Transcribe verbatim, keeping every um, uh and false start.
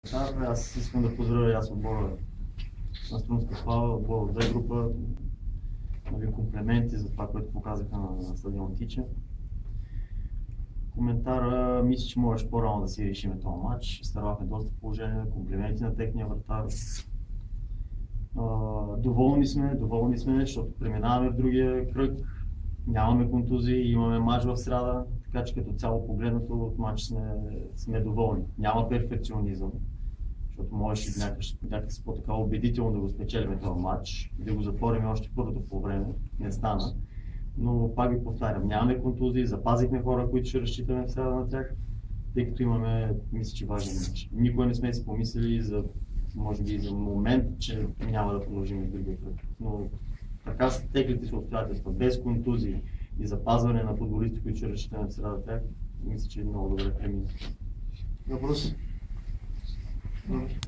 Да, аз искам да поздравя аз отбора на Струмска слава, отбора от две група. Нали, комплименти за това, което показаха на стадион Тича. Коментара, мисля, че можеш по-рано да си решим този матч. Изтървахме доста положения, комплименти на техния вратар. Доволни сме, доволни сме, защото преминаваме в другия кръг. Нямаме контузии, имаме матч в сряда, така че като цяло погледнато от матч сме, сме доволни. Няма перфекционизъм, защото можеше някакси по-така убедително да го спечелим този матч и да го затворим още първото по време. Не стана. Но пак ви повтарям, нямаме контузии, запазихме хора, които ще разчитаме в сряда на тях, тъй като имаме, мисля, че важен матч. Никога не сме си помислили за, може би, за момент, че няма да продължим в другия кръг. Но така са теглите си обстоятелства, без контузии и запазване на футболисти, които ще разчитаме в сряда на тях, мисля, че е много добре премина. Въпрос?